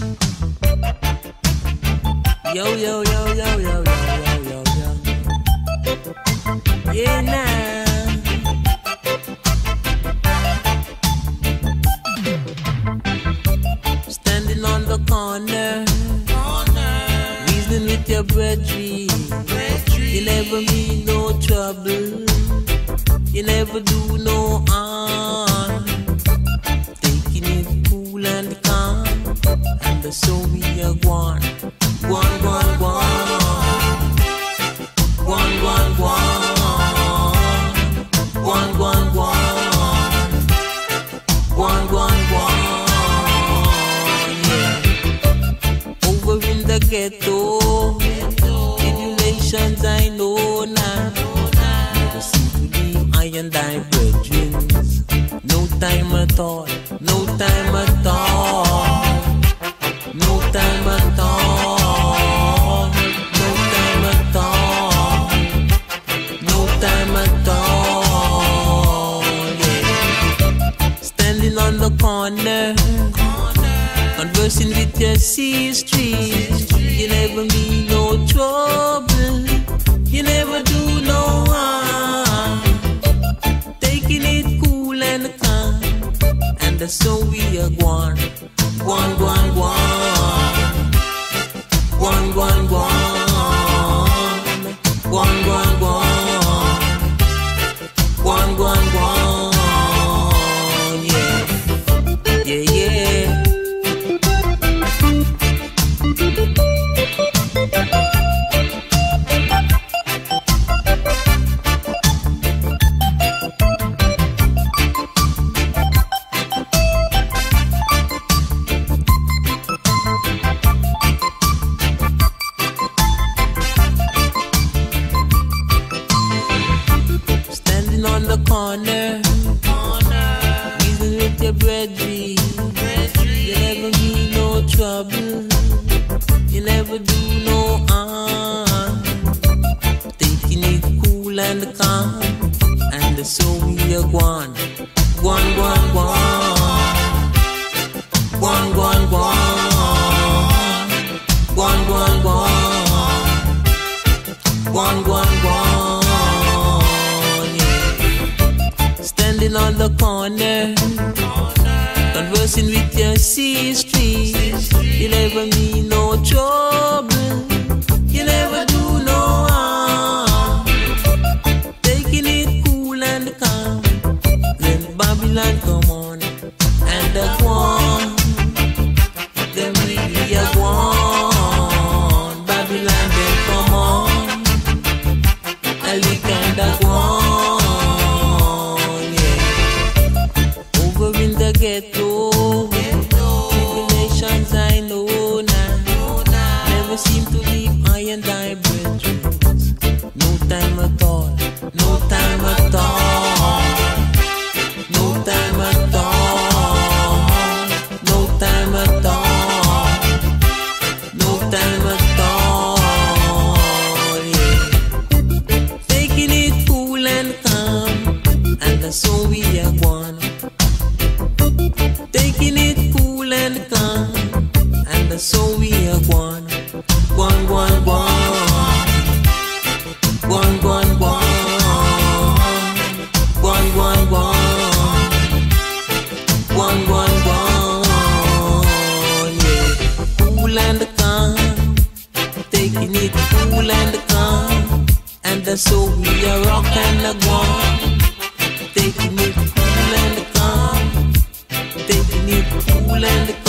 Yo, yo, yo, yo, yo, yo, yo, yo, yo. Yeah, nah. Standing on the corner, reasoning with your brethren. You never mean no trouble. You never do no harm. Taking it cool and calm, and so we are one. One, one, one. One, one, one. One, one, one. One, one, one. Yeah. Over in the ghetto, tribulations I know now. Never seem to leave I and I brethren. No time at all. No time at all. No time at all. On the corner, conversing with your sister. You never mean no trouble. You never do no harm. Taking it cool and calm, and so we are one. One, one, one. One, one, one. One, one, one. One, one, one. Yeah, yeah. Standing on the corner, reason with your brethren. You never mean no trouble. You never do no harm. Taking it cool and calm, and so we are one. One, one, one. One, one, one. One, one, one. One, one, one. Yeah. Standing on the corner, conversing with your sister. You never mean no trouble. You never do no harm. Taking it cool and calm. Then Babylon come on, and the one. Then really a one. Babylon then come on, and we can the one. Yeah. Over in the ghetto, tribulations I know now. Never seem to leave I and I brethren. No time at all. No time at all. No time at all. No time at all. No time at all. Yeah. Taking it cool and calm, and so we are one. Taking it cool and calm, and so we are one. One, one, one. One, one, one. One, one, one. One, one, one. Yeah. Cool and calm. Taking it cool and calm, and so we are rock and a one. Taking it cool and calm. Taking it cool and